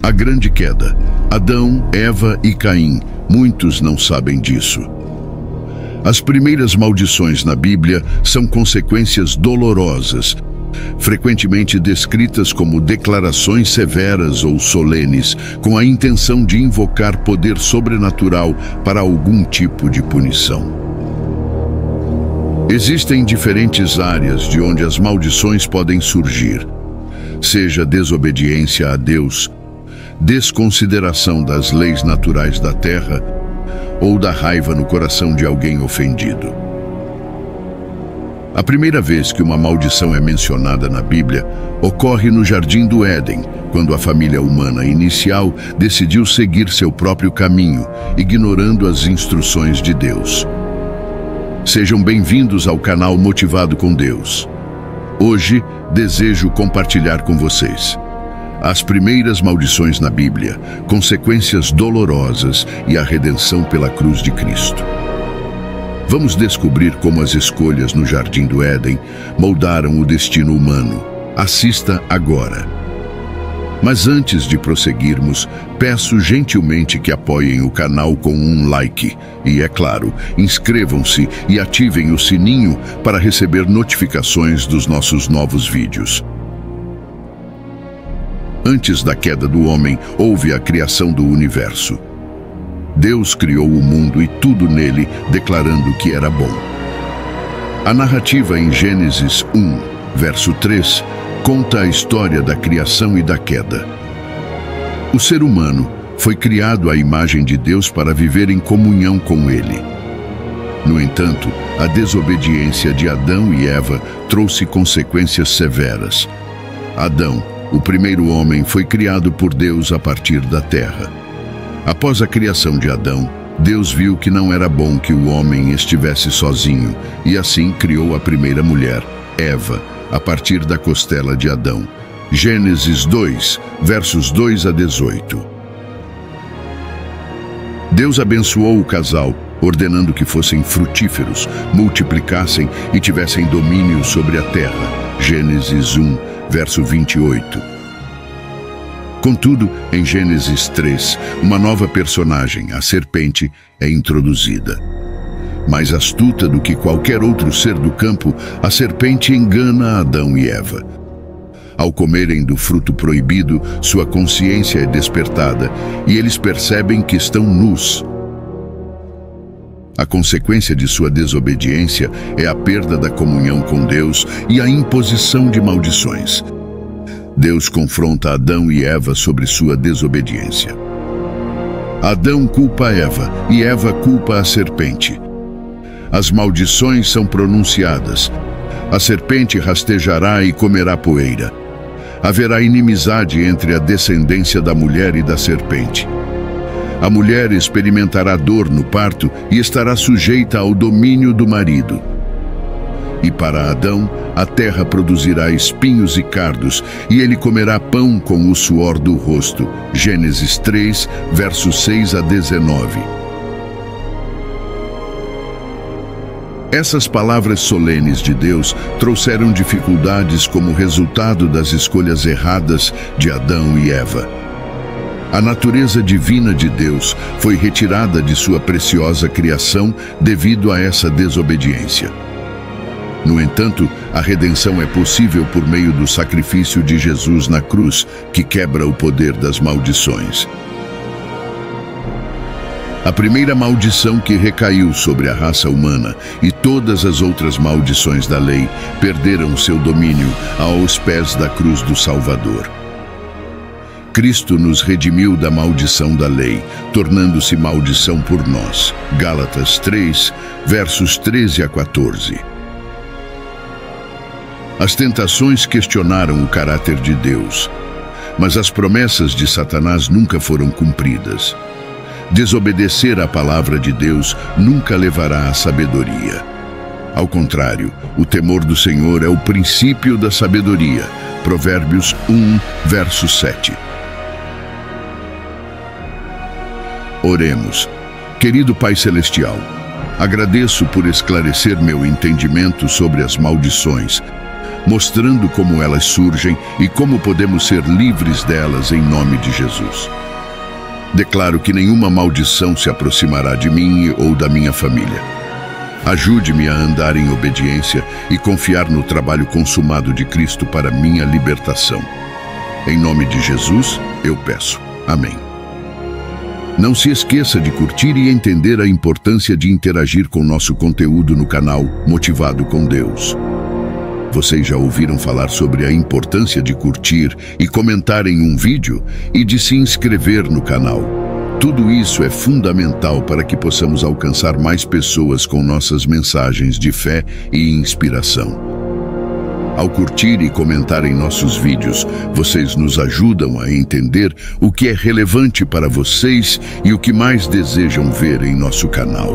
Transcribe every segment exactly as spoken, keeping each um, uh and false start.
A grande queda. Adão, Eva e Caim. Muitos não sabem disso. As primeiras maldições na Bíblia são consequências dolorosas, frequentemente descritas como declarações severas ou solenes, com a intenção de invocar poder sobrenatural para algum tipo de punição. Existem diferentes áreas de onde as maldições podem surgir, seja desobediência a Deus, desconsideração das leis naturais da terra ou da raiva no coração de alguém ofendido. A primeira vez que uma maldição é mencionada na Bíblia ocorre no Jardim do Éden, quando a família humana inicial decidiu seguir seu próprio caminho, ignorando as instruções de Deus. Sejam bem-vindos ao canal Motivado com Deus. Hoje, desejo compartilhar com vocês as primeiras maldições na Bíblia, consequências dolorosas e a redenção pela cruz de Cristo. Vamos descobrir como as escolhas no Jardim do Éden moldaram o destino humano. Assista agora. Mas antes de prosseguirmos, peço gentilmente que apoiem o canal com um like e, é claro, inscrevam-se e ativem o sininho para receber notificações dos nossos novos vídeos. Antes da queda do homem, houve a criação do universo. Deus criou o mundo e tudo nele, declarando que era bom. A narrativa em Gênesis um, verso três, conta a história da criação e da queda. O ser humano foi criado à imagem de Deus para viver em comunhão com Ele. No entanto, a desobediência de Adão e Eva trouxe consequências severas. Adão, o primeiro homem, foi criado por Deus a partir da terra. Após a criação de Adão, Deus viu que não era bom que o homem estivesse sozinho e assim criou a primeira mulher, Eva, a partir da costela de Adão. Gênesis dois, versos dois a dezoito. Deus abençoou o casal, ordenando que fossem frutíferos, multiplicassem e tivessem domínio sobre a terra. Gênesis um, verso vinte e oito. Contudo, em Gênesis três, uma nova personagem, a serpente, é introduzida. Mais astuta do que qualquer outro ser do campo, a serpente engana Adão e Eva. Ao comerem do fruto proibido, sua consciência é despertada e eles percebem que estão nus. A consequência de sua desobediência é a perda da comunhão com Deus e a imposição de maldições. Deus confronta Adão e Eva sobre sua desobediência. Adão culpa Eva e Eva culpa a serpente. As maldições são pronunciadas. A serpente rastejará e comerá poeira. Haverá inimizade entre a descendência da mulher e da serpente. A mulher experimentará dor no parto e estará sujeita ao domínio do marido. E para Adão, a terra produzirá espinhos e cardos, e ele comerá pão com o suor do rosto. Gênesis três, versos seis a dezenove. Essas palavras solenes de Deus trouxeram dificuldades como resultado das escolhas erradas de Adão e Eva. A natureza divina de Deus foi retirada de sua preciosa criação devido a essa desobediência. No entanto, a redenção é possível por meio do sacrifício de Jesus na cruz, que quebra o poder das maldições. A primeira maldição que recaiu sobre a raça humana e todas as outras maldições da lei perderam seu domínio aos pés da cruz do Salvador. Cristo nos redimiu da maldição da lei, tornando-se maldição por nós. Gálatas três, versos treze a quatorze. As tentações questionaram o caráter de Deus, mas as promessas de Satanás nunca foram cumpridas. Desobedecer à palavra de Deus nunca levará à sabedoria. Ao contrário, o temor do Senhor é o princípio da sabedoria. Provérbios um, verso sete. Oremos. Querido Pai Celestial, agradeço por esclarecer meu entendimento sobre as maldições, mostrando como elas surgem e como podemos ser livres delas em nome de Jesus. Declaro que nenhuma maldição se aproximará de mim ou da minha família. Ajude-me a andar em obediência e confiar no trabalho consumado de Cristo para minha libertação. Em nome de Jesus, eu peço. Amém. Não se esqueça de curtir e entender a importância de interagir com nosso conteúdo no canal Motivado com Deus. Vocês já ouviram falar sobre a importância de curtir e comentar em um vídeo e de se inscrever no canal. Tudo isso é fundamental para que possamos alcançar mais pessoas com nossas mensagens de fé e inspiração. Ao curtir e comentar em nossos vídeos, vocês nos ajudam a entender o que é relevante para vocês e o que mais desejam ver em nosso canal.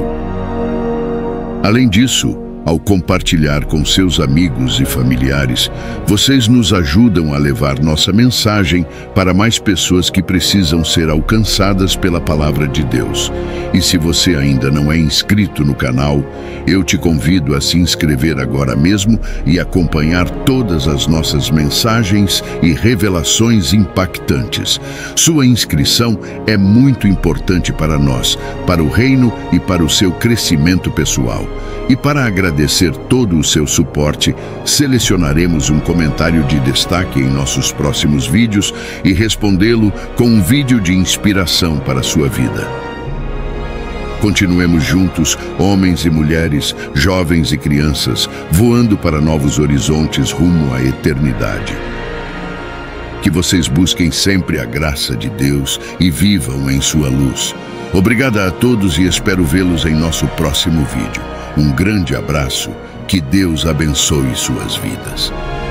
Além disso, ao compartilhar com seus amigos e familiares, vocês nos ajudam a levar nossa mensagem para mais pessoas que precisam ser alcançadas pela palavra de Deus. E se você ainda não é inscrito no canal, eu te convido a se inscrever agora mesmo e acompanhar todas as nossas mensagens e revelações impactantes. Sua inscrição é muito importante para nós, para o reino e para o seu crescimento pessoal. E para agradecer todo o seu suporte, selecionaremos um comentário de destaque em nossos próximos vídeos e respondê-lo com um vídeo de inspiração para a sua vida. Continuemos juntos, homens e mulheres, jovens e crianças, voando para novos horizontes rumo à eternidade. Que vocês busquem sempre a graça de Deus e vivam em sua luz. Obrigada a todos e espero vê-los em nosso próximo vídeo. Um grande abraço, que Deus abençoe suas vidas.